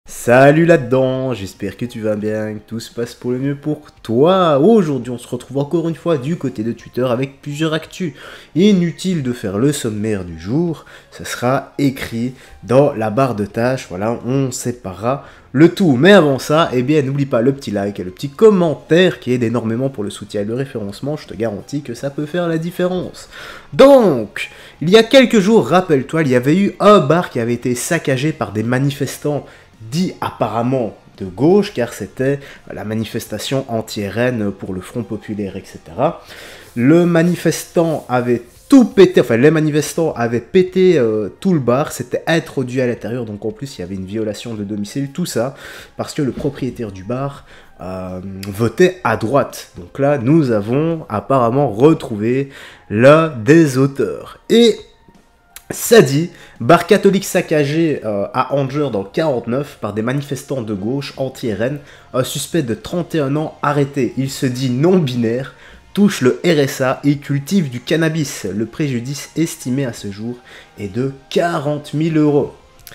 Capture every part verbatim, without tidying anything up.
Salut là-dedans, j'espère que tu vas bien, que tout se passe pour le mieux pour toi. Aujourd'hui, on se retrouve encore une fois du côté de Twitter avec plusieurs actus. Inutile de faire le sommaire du jour, ce sera écrit dans la barre de tâches, voilà, on séparera le tout. Mais avant ça, eh bien, n'oublie pas le petit like et le petit commentaire qui aide énormément pour le soutien et le référencement, je te garantis que ça peut faire la différence. Donc, il y a quelques jours, rappelle-toi, il y avait eu un bar qui avait été saccagé par des manifestants dit apparemment de gauche, car c'était la manifestation anti-R N pour le Front Populaire, et cetera. Le manifestant avait tout pété, enfin les manifestants avaient pété euh, tout le bar, c'était introduit à l'intérieur, donc en plus il y avait une violation de domicile, tout ça, parce que le propriétaire du bar euh, votait à droite. Donc là, nous avons apparemment retrouvé l'un des auteurs. Et ça dit, bar catholique saccagé euh, à Angers dans le quarante-neuf par des manifestants de gauche anti-R N, un suspect de trente et un ans arrêté. Il se dit non-binaire, touche le R S A et cultive du cannabis. Le préjudice estimé à ce jour est de quarante mille euros.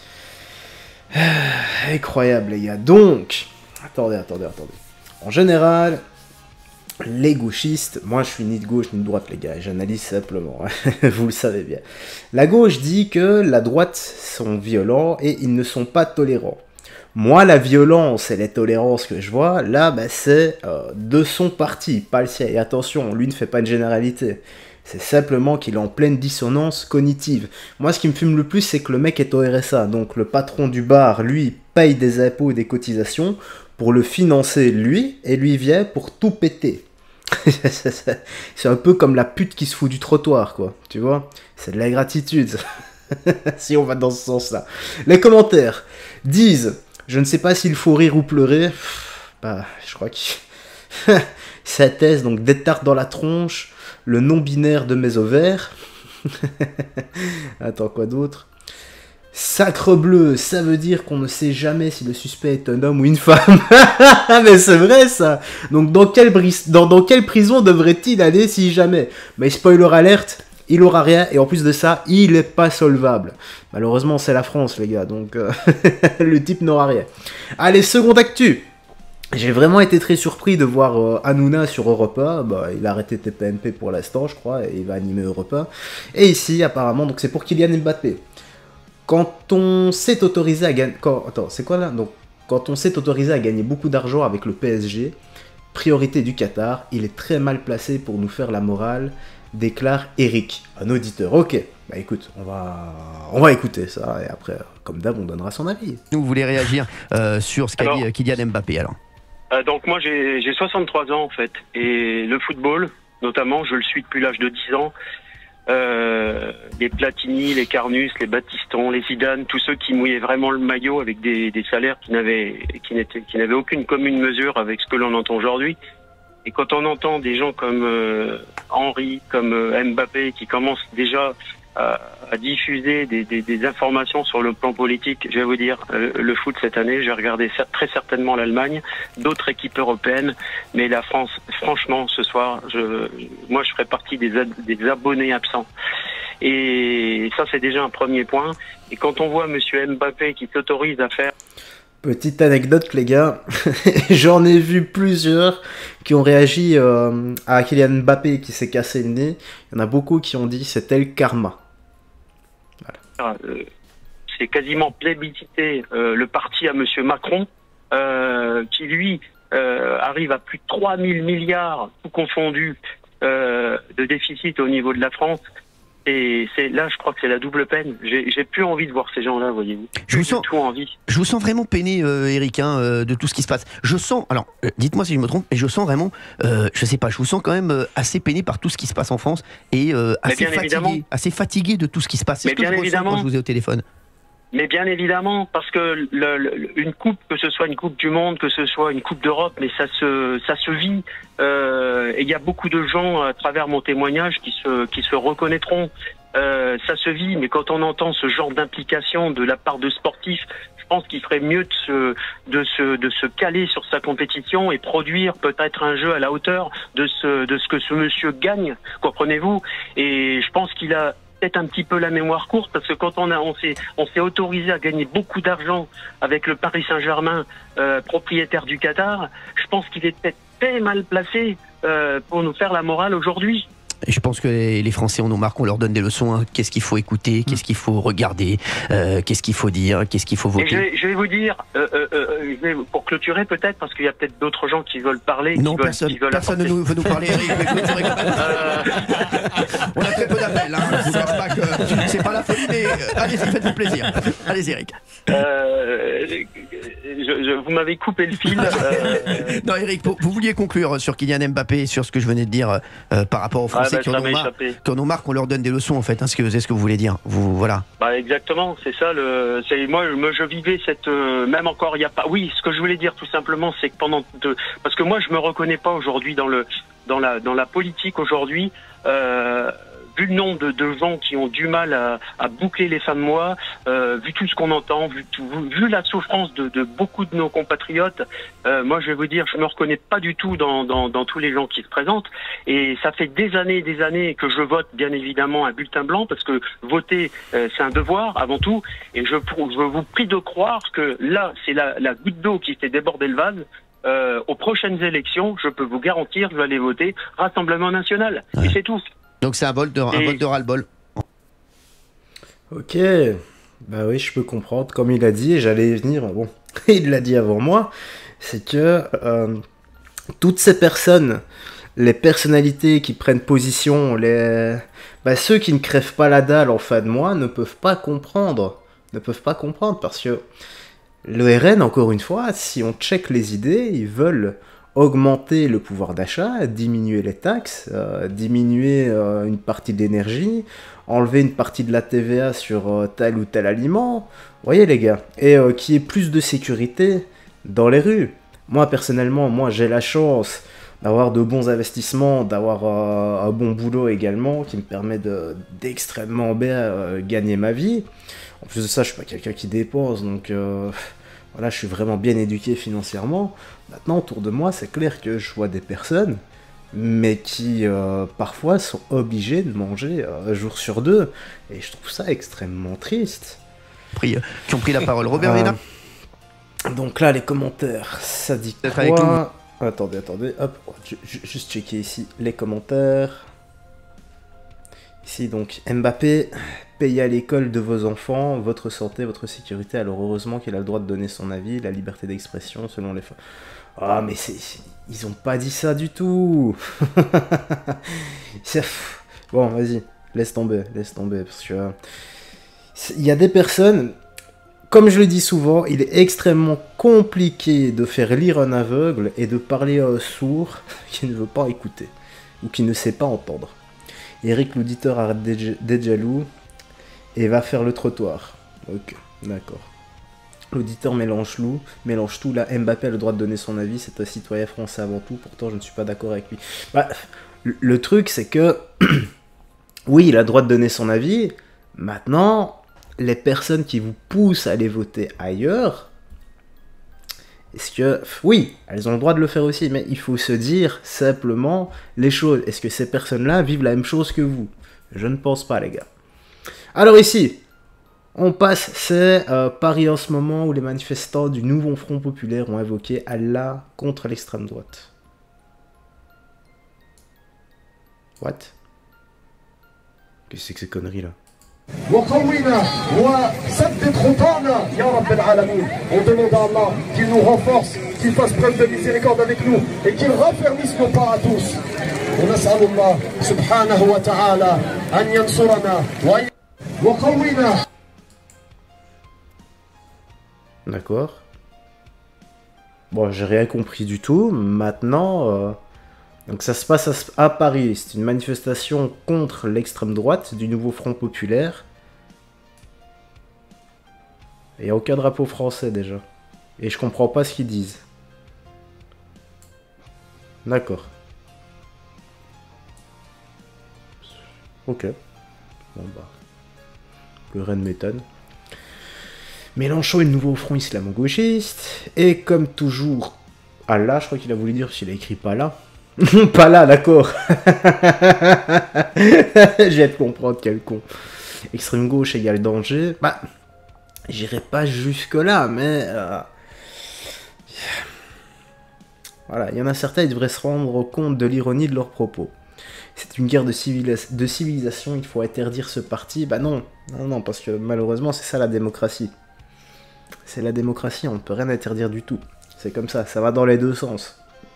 Incroyable les gars. Donc, attendez, attendez, attendez. En général, les gauchistes, moi je suis ni de gauche ni de droite les gars, j'analyse simplement, vous le savez bien. La gauche dit que la droite sont violents et ils ne sont pas tolérants. Moi la violence et la tolérance que je vois, là bah, c'est euh, de son parti, pas le sien. Et attention, lui ne fait pas une généralité. C'est simplement qu'il est en pleine dissonance cognitive. Moi ce qui me fume le plus c'est que le mec est au R S A, donc le patron du bar, lui, paye des impôts et des cotisations pour le financer lui, et lui vient pour tout péter. C'est un peu comme la pute qui se fout du trottoir, quoi. Tu vois, c'est de la gratitude. Si on va dans ce sens-là. Les commentaires disent, je ne sais pas s'il faut rire ou pleurer. Bah, je crois que sa thèse, donc des tartes dans la tronche, le non-binaire de mes ovaires. Attends, quoi d'autre? Sacre bleu, ça veut dire qu'on ne sait jamais si le suspect est un homme ou une femme. Mais c'est vrai ça. Donc dans quelle, dans, dans quelle prison devrait-il aller si jamais? Mais spoiler alerte, il aura rien et en plus de ça, il est pas solvable. Malheureusement c'est la France les gars, donc euh, le type n'aura rien. Allez, seconde actu. J'ai vraiment été très surpris de voir euh, Hanouna sur Europe un. Bah, il a arrêté T P M P pour l'instant je crois et il va animer Europe un. Et ici apparemment, donc c'est pour Kylian Mbappé. Quand on s'est autorisé à gagner... Attends, c'est quoi là? Donc, quand on s'est autorisé à gagner beaucoup d'argent avec le P S G, priorité du Qatar, il est très mal placé pour nous faire la morale, déclare Eric, un auditeur. Ok, bah écoute, on va, on va écouter ça, et après, comme d'hab, on donnera son avis. Vous voulez réagir euh, sur ce qu'a dit Kylian Mbappé alors? euh, Donc moi j'ai soixante-trois ans en fait, et le football, notamment, je le suis depuis l'âge de dix ans. Euh, les Platini, les Carnus, les Battiston, les Zidane, tous ceux qui mouillaient vraiment le maillot avec des, des salaires qui n'avaient qui n'étaient qui n'avaient aucune commune mesure avec ce que l'on entend aujourd'hui. Et quand on entend des gens comme euh, Henry, comme euh, Mbappé, qui commencent déjà à, à diffuser des, des, des informations sur le plan politique, je vais vous dire, euh, le foot cette année, j'ai regardé très certainement l'Allemagne, d'autres équipes européennes, mais la France, franchement, ce soir, je, moi je ferai partie des, des abonnés absents. Et ça, c'est déjà un premier point. Et quand on voit Monsieur Mbappé qui s'autorise à faire... Petite anecdote les gars, j'en ai vu plusieurs qui ont réagi euh, à Kylian Mbappé qui s'est cassé le nez. Il y en a beaucoup qui ont dit c'était le karma. Voilà. Euh, c'est quasiment plébiscité euh, le parti à Monsieur Macron, euh, qui lui euh, arrive à plus de trois mille milliards, tout confondu, euh, de déficit au niveau de la France. Et c'est là, je crois que c'est la double peine. J'ai plus envie de voir ces gens-là, voyez-vous. Je vous sens, tout envie. Je vous sens vraiment peiné, euh, Eric, hein, euh, de tout ce qui se passe. Je sens, alors, euh, dites-moi si je me trompe, mais je sens vraiment, euh, je sais pas, je vous sens quand même euh, assez peiné par tout ce qui se passe en France et euh, assez fatigué, assez fatigué de tout ce qui se passe. C'est ce que je ressens quand je vous ai au téléphone. Mais bien évidemment, parce que le, le, une coupe, que ce soit une coupe du monde, que ce soit une coupe d'Europe, mais ça se, ça se vit. Euh, et il y a beaucoup de gens à travers mon témoignage qui se, qui se reconnaîtront. Euh, ça se vit, mais quand on entend ce genre d'implication de la part de sportifs, je pense qu'il ferait mieux de se, de se, de se caler sur sa compétition et produire peut-être un jeu à la hauteur de ce, de ce que ce monsieur gagne, comprenez-vous? Et je pense qu'il a peut-être un petit peu la mémoire courte, parce que quand on a, on s'est, on s'est autorisé à gagner beaucoup d'argent avec le Paris Saint-Germain, euh, propriétaire du Qatar, je pense qu'il est peut-être très mal placé euh, pour nous faire la morale aujourd'hui. Et je pense que les, les Français en ont marre qu'on leur donne des leçons. Hein. Qu'est-ce qu'il faut écouter, qu'est-ce qu'il faut regarder, euh, qu'est-ce qu'il faut dire, qu'est-ce qu'il faut voter. Et je, vais, je vais vous dire, euh, euh, euh, je vais, pour clôturer peut-être, parce qu'il y a peut-être d'autres gens qui veulent parler. Non, qui personne, veulent, qui veulent personne ne nous, veut nous parler, Eric. euh... On a très peu d'appels. Hein. Je vous cache pas que c'est pas la folie, mais allez-y, faites-vous plaisir. Allez-y, Eric. Euh, je, je, vous m'avez coupé le fil. Euh... Non, Eric, vous, vous vouliez conclure sur Kylian Mbappé, sur ce que je venais de dire euh, par rapport aux Français. Ah, bah, qui, en ont marre, qui en ont marre qu'on leur donne des leçons, en fait, hein, c'est ce que vous voulez dire. Vous, voilà. Bah, exactement, c'est ça. Le, c'est, moi, moi, je vivais cette... Euh, même encore, il n'y a pas... Oui, ce que je voulais dire, tout simplement, c'est que pendant... De, parce que moi, je me reconnais pas aujourd'hui dans, le, dans, la, dans la politique aujourd'hui. Euh, vu le nombre de, de gens qui ont du mal à, à boucler les fins de mois, euh, vu tout ce qu'on entend, vu, tout, vu la souffrance de, de beaucoup de nos compatriotes, euh, moi je vais vous dire, je me reconnais pas du tout dans, dans, dans tous les gens qui se présentent. Et ça fait des années et des années que je vote bien évidemment un bulletin blanc, parce que voter euh, c'est un devoir avant tout. Et je, je vous prie de croire que là, c'est la, la goutte d'eau qui fait déborder le vase. Euh, aux prochaines élections, je peux vous garantir, je vais aller voter Rassemblement National. Ouais. Et c'est tout. Donc c'est un vote de, un vote de ras-le-bol. Ok, bah oui, je peux comprendre. Comme il a dit, et j'allais y venir, bon, il l'a dit avant moi, c'est que euh, toutes ces personnes, les personnalités qui prennent position, les, bah, ceux qui ne crèvent pas la dalle en fin de mois, ne peuvent pas comprendre. Ne peuvent pas comprendre, parce que le R N, encore une fois, si on check les idées, ils veulent augmenter le pouvoir d'achat, diminuer les taxes, euh, diminuer euh, une partie de l'énergie, enlever une partie de la T V A sur euh, tel ou tel aliment. Vous voyez les gars, et euh, qu'il y ait plus de sécurité dans les rues. Moi personnellement, moi j'ai la chance d'avoir de bons investissements, d'avoir euh, un bon boulot également qui me permet de, d'extrêmement bien euh, gagner ma vie. En plus de ça, je suis pas quelqu'un qui dépense, donc euh, voilà, je suis vraiment bien éduqué financièrement. Maintenant, autour de moi, c'est clair que je vois des personnes, mais qui euh, parfois sont obligées de manger euh, un jour sur deux, et je trouve ça extrêmement triste. Pris, euh, qui ont pris la parole, Robert Ménard. Euh, donc là, les commentaires, ça dit quoi? Attendez, attendez, hop, je, je, juste checker ici les commentaires. Ici donc, Mbappé, payez à l'école de vos enfants, votre santé, votre sécurité. Alors heureusement qu'il a le droit de donner son avis, la liberté d'expression selon les... Ah, mais c'est... Ils ont pas dit ça du tout. Bon, vas-y, laisse tomber, laisse tomber, parce que... Il y a des personnes... Comme je le dis souvent, il est extrêmement compliqué de faire lire un aveugle et de parler à un sourd qui ne veut pas écouter, ou qui ne sait pas entendre. Eric, l'auditeur, arrête d'être jaloux et va faire le trottoir. Ok, d'accord. L'auditeur mélange tout, mélange tout. Là, Mbappé a le droit de donner son avis, c'est un citoyen français avant tout, pourtant je ne suis pas d'accord avec lui. Bah, le truc, c'est que, oui, il a le droit de donner son avis, maintenant, les personnes qui vous poussent à aller voter ailleurs, est-ce que, oui, elles ont le droit de le faire aussi, mais il faut se dire simplement les choses. Est-ce que ces personnes-là vivent la même chose que vous? Je ne pense pas, les gars. Alors ici, on passe, c'est euh, Paris en ce moment où les manifestants du Nouveau Front Populaire ont invoqué Allah contre l'extrême droite. What? Qu'est-ce que c'est que ces conneries-là? On demande à Allah qu'il nous renforce, qu'il fasse preuve de miséricorde avec nous et qu'il raffermisse nos pas à tous. ونسأل الله سبحانه وتعالى أن ينصرنا ويقوينا. D'accord. Bon, j'ai rien compris du tout. Maintenant, euh, donc ça se passe à, à Paris. C'est une manifestation contre l'extrême droite du Nouveau Front Populaire. Il n'y a aucun drapeau français déjà. Et je comprends pas ce qu'ils disent. D'accord. Ok. Bon bah. Le Rennes m'étonne. Mélenchon est le nouveau front islamo-gauchiste. Et comme toujours, Allah, je crois qu'il a voulu dire s'il a écrit pas là. Pas là, d'accord. J'ai hâte de comprendre quel con. Extrême gauche égale danger. Bah, j'irai pas jusque là, mais euh... voilà, il y en a certains, ils devraient se rendre compte de l'ironie de leurs propos. C'est une guerre de, civilis de civilisation, il faut interdire ce parti. Bah non, non, non, parce que malheureusement, c'est ça la démocratie. C'est la démocratie, on ne peut rien interdire du tout. C'est comme ça, ça va dans les deux sens.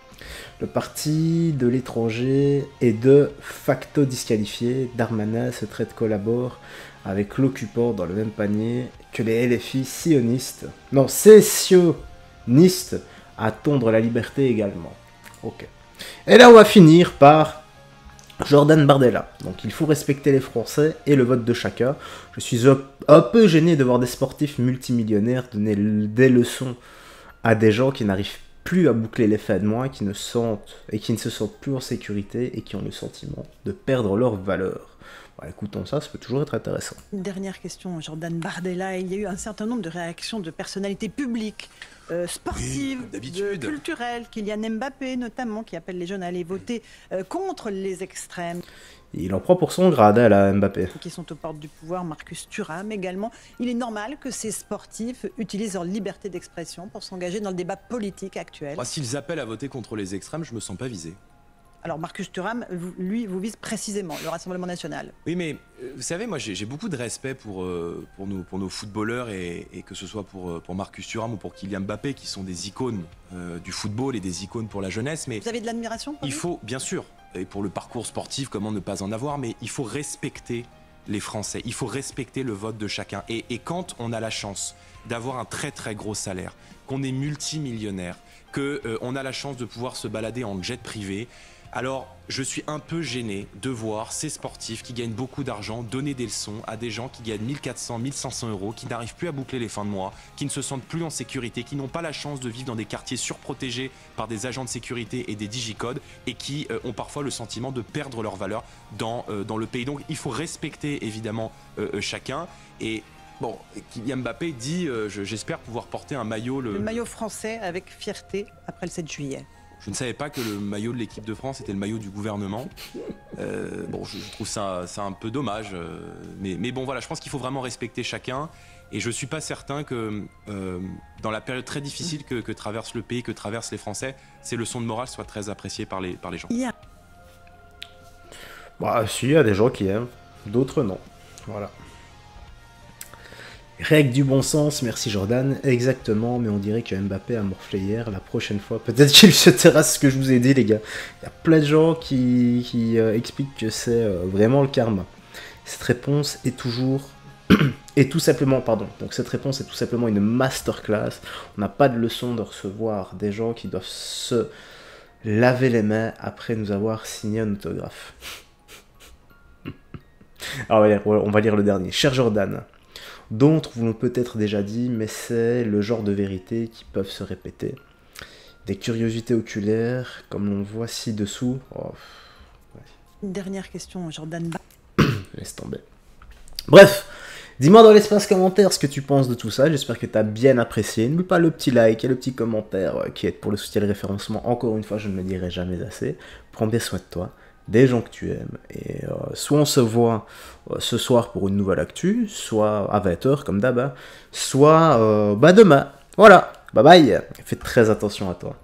Le parti de l'étranger est de facto disqualifié. Darmanin se traite collabore avec l'occupant dans le même panier que les L F I sionistes. Non, sécessionnistes à tondre la liberté également. Ok. Et là, on va finir par Jordan Bardella. Donc, il faut respecter les Français et le vote de chacun. Je suis un peu gêné de voir des sportifs multimillionnaires donner des leçons à des gens qui n'arrivent plus à boucler les fins de mois, qui ne sentent et qui ne se sentent plus en sécurité et qui ont le sentiment de perdre leur valeur. Bon, écoutons ça, ça peut toujours être intéressant. Une dernière question, Jordan Bardella. Il y a eu un certain nombre de réactions de personnalités publiques, euh, sportives, oui, de, culturelles, Kylian Mbappé notamment, qui appelle les jeunes à aller voter euh, contre les extrêmes. Il en prend pour son grade, hein, là, Mbappé. Qui sont aux portes du pouvoir, Marcus Thuram également. Il est normal que ces sportifs utilisent leur liberté d'expression pour s'engager dans le débat politique actuel. S'ils appellent à voter contre les extrêmes, je me sens pas visé. Alors Marcus Thuram, lui, vous vise précisément le Rassemblement National. Oui, mais vous savez, moi j'ai beaucoup de respect pour, euh, pour, nos, pour nos footballeurs, et, et que ce soit pour, pour Marcus Thuram ou pour Kylian Mbappé, qui sont des icônes euh, du football et des icônes pour la jeunesse. Mais vous avez de l'admiration pour lui ? Il faut, bien sûr, et pour le parcours sportif, comment ne pas en avoir, mais il faut respecter les Français, il faut respecter le vote de chacun. Et, et quand on a la chance d'avoir un très très gros salaire, qu'on est multimillionnaire, qu'on euh, a la chance de pouvoir se balader en jet privé, alors je suis un peu gêné de voir ces sportifs qui gagnent beaucoup d'argent donner des leçons à des gens qui gagnent mille quatre cents, mille cinq cents euros, qui n'arrivent plus à boucler les fins de mois, qui ne se sentent plus en sécurité, qui n'ont pas la chance de vivre dans des quartiers surprotégés par des agents de sécurité et des digicodes, et qui euh, ont parfois le sentiment de perdre leur valeur dans, euh, dans le pays. Donc il faut respecter évidemment euh, euh, chacun. Et bon, Kylian Mbappé dit euh, j'espère pouvoir porter un maillot... Le... le maillot français avec fierté après le sept juillet. Je ne savais pas que le maillot de l'équipe de France était le maillot du gouvernement. Euh, bon, je, je trouve ça, ça un peu dommage. Euh, mais, mais bon, voilà, je pense qu'il faut vraiment respecter chacun. Et je ne suis pas certain que euh, dans la période très difficile que, que traverse le pays, que traversent les Français, ces leçons de morale soient très appréciées par les, par les gens. Yeah. Bah, si, il y a des gens qui aiment, d'autres non. Voilà. Règle du bon sens, merci Jordan. Exactement, mais on dirait que Mbappé a morflé hier. La prochaine fois, peut-être qu'il se terrasse ce que je vous ai dit, les gars. Il y a plein de gens qui, qui euh, expliquent que c'est euh, vraiment le karma. Cette réponse est toujours... et tout simplement, pardon. Donc cette réponse est tout simplement une masterclass. On n'a pas de leçon de recevoir des gens qui doivent se laver les mains après nous avoir signé un autographe. Alors, on va lire le dernier. Cher Jordan, d'autres vous l'ont peut-être déjà dit, mais c'est le genre de vérité qui peuvent se répéter. Des curiosités oculaires, comme l'on voit ci-dessous. Oh, ouais. Une dernière question, Jordan. Laisse tomber. Bref, dis-moi dans l'espace commentaire ce que tu penses de tout ça. J'espère que tu as bien apprécié. N'oublie pas le petit like et le petit commentaire qui aide pour le soutien et le référencement. Encore une fois, je ne le dirai jamais assez. Prends bien soin de toi, des gens que tu aimes, et euh, soit on se voit euh, ce soir pour une nouvelle actu, soit à vingt heures comme d'hab, soit euh, bah demain. Voilà, bye bye, fais très attention à toi.